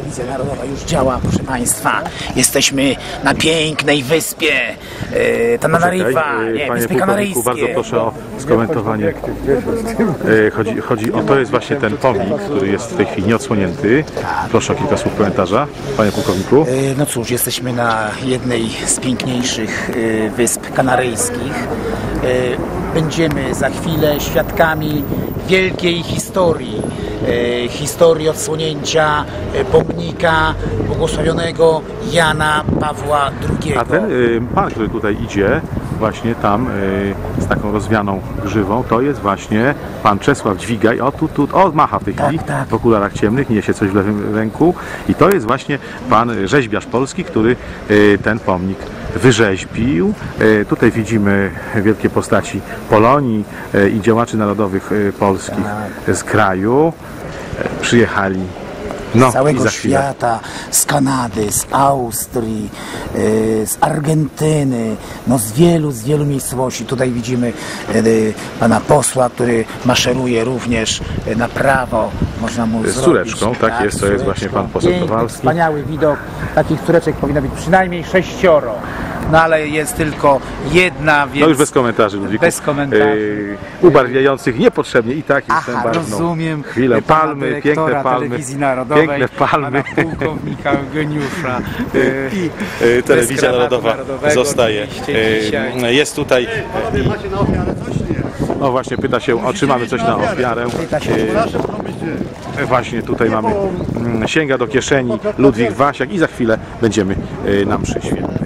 telewizja narodowa już działa, proszę Państwa. Jesteśmy na pięknej wyspie Tananarifa, Wyspy Kanaryjskie. Bardzo proszę o skomentowanie. Chodzi o to, jest właśnie ten pomnik, który jest w tej chwili nieodsłonięty. Proszę o kilka słów komentarza, panie pułkowniku. No cóż, jesteśmy na jednej z piękniejszych wysp kanaryjskich. Będziemy za chwilę świadkami wielkiej historii. Historii odsłonięcia pomnika błogosławionego Jana Pawła II. A ten pan, który tutaj idzie, właśnie tam z taką rozwianą grzywą, to jest właśnie pan Czesław Dźwigaj. O, macha w tej chwili, tak. W okularach ciemnych, niesie coś w lewym ręku. I to jest właśnie pan rzeźbiarz polski, który ten pomnik wyrzeźbił. Tutaj widzimy wielkie postaci Polonii i działaczy narodowych polskich z kraju. Przyjechali z całego świata, z Kanady, z Austrii, z Argentyny, no z wielu miejscowości. Tutaj widzimy pana posła, który maszeruje również na prawo, można mu z córeczką, tak jest, to jest właśnie pan poseł Kowalski. Wspaniały widok, takich córeczek powinno być przynajmniej 6, no ale jest tylko jedna, więc... No już bez komentarzy, Ludwiku. Bez komentarzy. Ubarwiających niepotrzebnie i tak jest ten barwną. Rozumiem. Chwilę, palmy, piękne palmy. Telewizji Narodowej, piękne palmy. pana pułkownika Eugeniusza. I Telewizja Narodowa zostaje. Jest tutaj. No właśnie, pyta się, czy mamy coś na ofiarę. Właśnie tutaj mamy, sięga do kieszeni Ludwik Wasiak i za chwilę będziemy na mszy świętej.